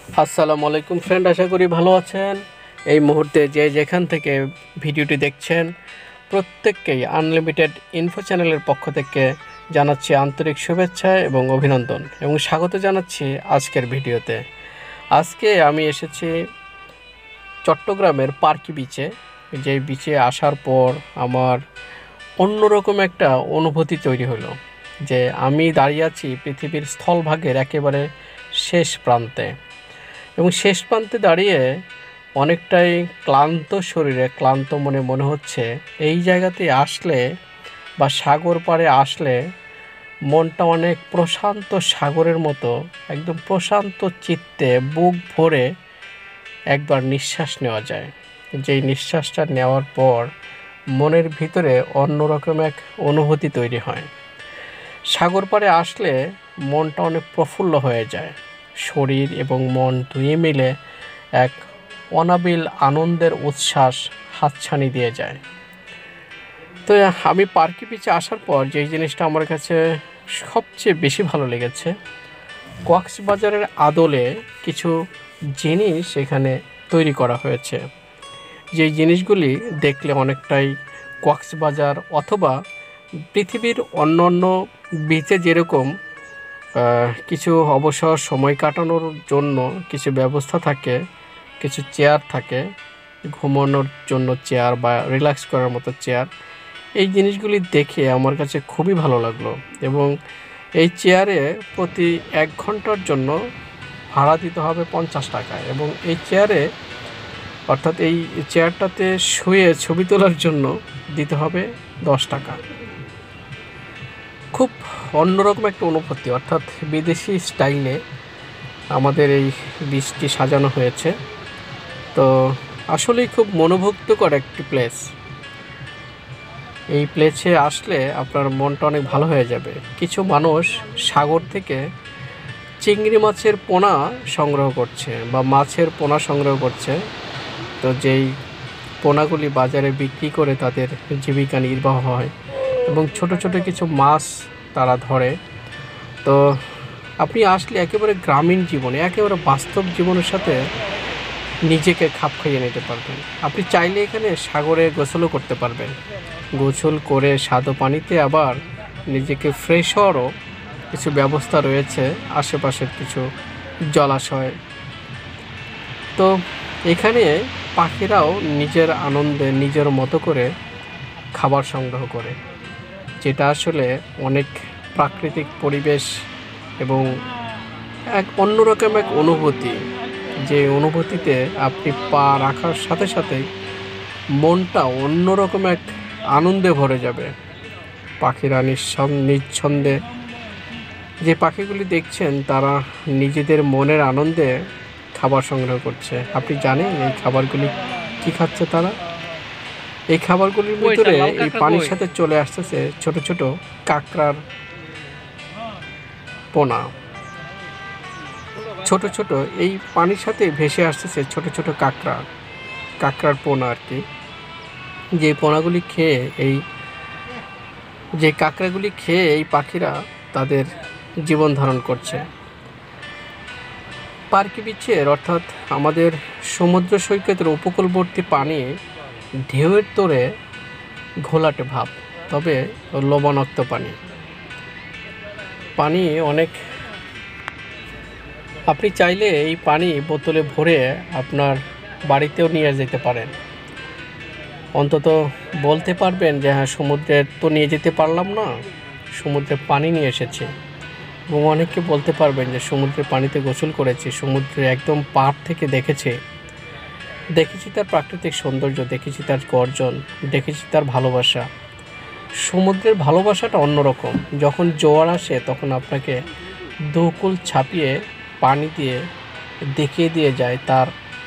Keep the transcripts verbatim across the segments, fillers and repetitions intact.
আসসালামু আলাইকুম ফ্রেন্ড, আশা করি ভালো আছেন। এই মুহূর্তে যে যেখান থেকে ভিডিওটি দেখছেন প্রত্যেককেই আনলিমিটেড ইনফো চ্যানেলের পক্ষ থেকে জানাচ্ছি আন্তরিক শুভেচ্ছা এবং অভিনন্দন এবং স্বাগত জানাচ্ছি আজকের ভিডিওতে। আজকে আমি এসেছি চট্টগ্রামের পার্কি বিচে। যে বিচে আসার পর আমার অন্যরকম একটা অনুভূতি তৈরি হলো যে আমি দাঁড়িয়ে আছি পৃথিবীর স্থলভাগের একেবারে শেষ প্রান্তে এবং শেষ প্রান্তে দাঁড়িয়ে অনেকটাই ক্লান্ত শরীরে ক্লান্ত মনে মনে হচ্ছে এই জায়গাতে আসলে বা সাগর পাড়ে আসলে মনটা অনেক প্রশান্ত সাগরের মতো একদম প্রশান্ত চিত্তে বুক ভরে একবার নিঃশ্বাস নেওয়া যায়। যেই নিঃশ্বাসটা নেওয়ার পর মনের ভিতরে অন্যরকম এক অনুভূতি তৈরি হয়। সাগর পাড়ে আসলে মনটা অনেক প্রফুল্ল হয়ে যায়, শরীর এবং মন দুয়ে মিলে এক অনাবিল আনন্দের উচ্ছ্বাস হাতছানি দিয়ে যায়। তো আমি পার্কি বিচে আসার পর যেই জিনিসটা আমার কাছে সবচেয়ে বেশি ভালো লেগেছে, কক্সবাজারের আদলে কিছু জিনিস এখানে তৈরি করা হয়েছে, যেই জিনিসগুলি দেখলে অনেকটাই কক্সবাজার অথবা পৃথিবীর অন্য অন্য বিচে যেরকম কিছু অবসর সময় কাটানোর জন্য কিছু ব্যবস্থা থাকে, কিছু চেয়ার থাকে, ঘুমানোর জন্য চেয়ার বা রিল্যাক্স করার মতো চেয়ার, এই জিনিসগুলি দেখে আমার কাছে খুবই ভালো লাগলো। এবং এই চেয়ারে প্রতি এক ঘন্টার জন্য ভাড়া দিতে হবে পঞ্চাশ টাকা এবং এই চেয়ারে অর্থাৎ এই চেয়ারটাতে শুয়ে ছবি তোলার জন্য দিতে হবে দশ টাকা। খুব অন্যরকম একটা অনুভূতি, অর্থাৎ বিদেশি স্টাইলে আমাদের এই বিচটি সাজানো হয়েছে। তো আসলেই খুব মনোমুগ্ধকর একটি প্লেস। এই প্লেসে আসলে আপনার মনটা অনেক ভালো হয়ে যাবে। কিছু মানুষ সাগর থেকে চিংড়ি মাছের পোনা সংগ্রহ করছে বা মাছের পোনা সংগ্রহ করছে। তো যেই পোনাগুলি বাজারে বিক্রি করে তাদের জীবিকা নির্বাহ হয় এবং ছোট ছোট কিছু মাছ তারা ধরে। তো আপনি আসলে একেবারে গ্রামীণ জীবনে, একেবারে বাস্তব জীবনের সাথে নিজেকে খাপ খাইয়ে নিতে পারবেন। আপনি চাইলে এখানে সাগরে গোসলও করতে পারবেন। গোসল করে স্বাদু পানিতে আবার নিজেকে ফ্রেশ হওয়ারও কিছু ব্যবস্থা রয়েছে, আশেপাশের কিছু জলাশয়। তো এখানে পাখিরাও নিজের আনন্দে নিজের মতো করে খাবার সংগ্রহ করে, যেটা আসলে অনেক প্রাকৃতিক পরিবেশ এবং এক অন্যরকম এক অনুভূতি। যে অনুভূতিতে আপনি পা রাখার সাথে সাথেই মনটা অন্যরকম এক আনন্দে ভরে যাবে। পাখিরা নিঃছন্দে, যে পাখিগুলি দেখছেন তারা নিজেদের মনের আনন্দে খাবার সংগ্রহ করছে। আপনি জানেন এই খাবারগুলি কি খাচ্ছে তারা? এই খাবারগুলির ভিতরে এই পানির সাথে চলে আসতেছে ছোট ছোট কাঁকড়ার পোনা। ছোট ছোট এই পানির সাথে ভেসে আসতেছে ছোট ছোট কাঁকড়া কাঁকড়ার পোনা আর কি। যে পোনাগুলি খেয়ে এই যে কাঁকড়াগুলি খেয়ে এই পাখিরা তাদের জীবন ধারণ করছে। পার্কি বিচের অর্থাৎ আমাদের সমুদ্র সৈকতের উপকূলবর্তী পানি ঢেউয়ের তোড়ে ঘোলাটে ভাব, তবে লবণাক্ত পানি পানি অনেক। আপনি চাইলে এই পানি বোতলে ভরে আপনার বাড়িতেও নিয়ে যেতে পারেন। অন্তত বলতে পারবেন যে হ্যাঁ, সমুদ্রের তো নিয়ে যেতে পারলাম না, সমুদ্রের পানি নিয়ে এসেছি। এবং অনেককে বলতে পারবেন যে সমুদ্রের পানিতে গোসল করেছি, সমুদ্রে একদম পাড় থেকে দেখেছি দেখেছি তার প্রাকৃতিক সৌন্দর্য, দেখেছি তার গর্জন, দেখেছি তার ভালোবাসা। সমুদ্রের ভালোবাসাটা অন্যরকম। যখন জোয়ার আসে তখন আপনাকে দুকুল ছাপিয়ে পানি দিয়ে দেখিয়ে দিয়ে যায় তার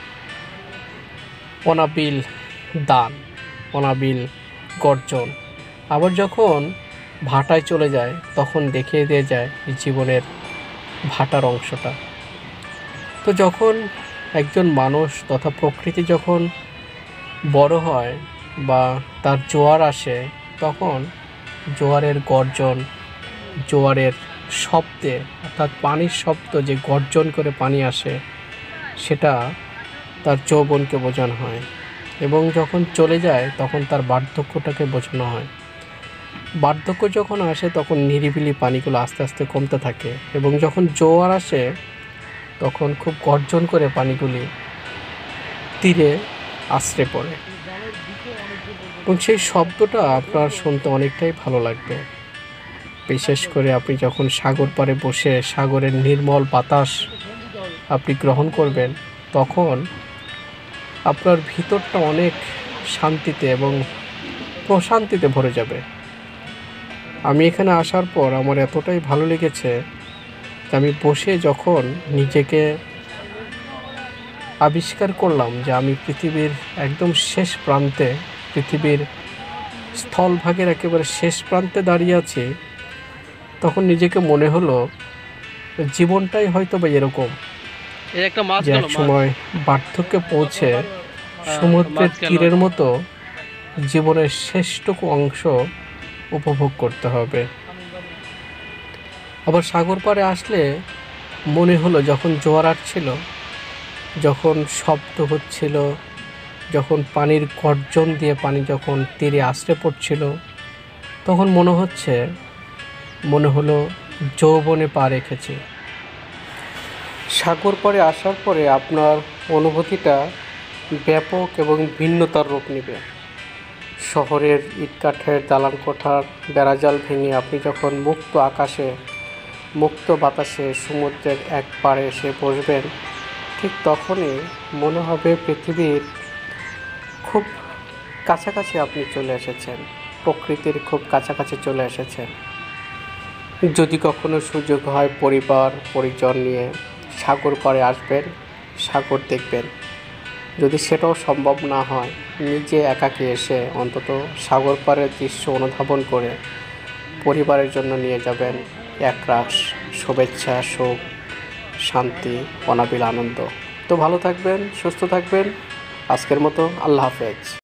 অনাবিল দান, অনাবিল গর্জন। আবার যখন ভাটায় চলে যায় তখন দেখিয়ে দিয়ে যায় জীবনের ভাটার অংশটা। তো যখন একজন মানুষ তথা প্রকৃতি যখন বড় হয় বা তার জোয়ার আসে, তখন জোয়ারের গর্জন, জোয়ারের শব্দে অর্থাৎ পানির শব্দ যে গর্জন করে পানি আসে, সেটা তার যৌবনকে বোঝানো হয়, এবং যখন চলে যায় তখন তার বার্ধক্যটাকে বোঝানো হয়। বার্ধক্য যখন আসে তখন নিরিবিলি পানিগুলো আস্তে আস্তে কমতে থাকে, এবং যখন জোয়ার আসে তখন খুব গর্জন করে পানিগুলি তীরে আছড়ে পড়ে, এবং সেই শব্দটা আপনার শুনতে অনেকটাই ভালো লাগবে। বিশেষ করে আপনি যখন সাগর পাড়ে বসে সাগরের নির্মল বাতাস আপনি গ্রহণ করবেন, তখন আপনার ভিতরটা অনেক শান্তিতে এবং প্রশান্তিতে ভরে যাবে। আমি এখানে আসার পর আমার এতটাই ভালো লেগেছে, আমি বসে যখন নিজেকে আবিষ্কার করলাম যে আমি পৃথিবীর একদম শেষ প্রান্তে, পৃথিবীর স্থলভাগের একেবারে শেষ প্রান্তে দাঁড়িয়ে আছি, তখন নিজেকে মনে হলো জীবনটাই হয়তো বা এরকম, যে এক সময় বার্ধক্যে পৌঁছে সমুদ্রের তীরের মতো জীবনের শেষটুকু অংশ উপভোগ করতে হবে। আবার সাগর পাড়ে আসলে মনে হলো যখন জোয়ার আসছিল, যখন শব্দ হচ্ছিল, যখন পানির গর্জন দিয়ে পানি যখন তীরে আছড়ে পড়ছিল, তখন মনে হচ্ছে মনে হলো যৌবনে পা রেখেছি। সাগর পাড়ে আসার পরে আপনার অনুভূতিটা ব্যাপক এবং ভিন্নতার রূপ নেবে। শহরের ইটকাঠের দালান কোঠার বেড়াজাল ভেঙে আপনি যখন মুক্ত আকাশে, মুক্ত বাতাসে সমুদ্রের এক পাড়ে এসে বসবেন, ঠিক তখনই মনে হবে পৃথিবীর খুব কাছাকাছি আপনি চলে এসেছেন, প্রকৃতির খুব কাছাকাছি চলে এসেছেন। যদি কখনো সুযোগ হয় পরিবার পরিজন নিয়ে সাগর পাড়ে আসবেন, সাগর দেখবেন। যদি সেটাও সম্ভব না হয়, নিজে একাকী এসে অন্তত সাগর পাড়ের দৃশ্য অনুধাবন করে পরিবারের জন্য নিয়ে যাবেন একরাশ শুভেচ্ছা, সুখ, শান্তি, অনাবিল আনন্দ। তো ভালো থাকবেন, সুস্থ থাকবেন। আজকের মতো আল্লাহ হাফেজ।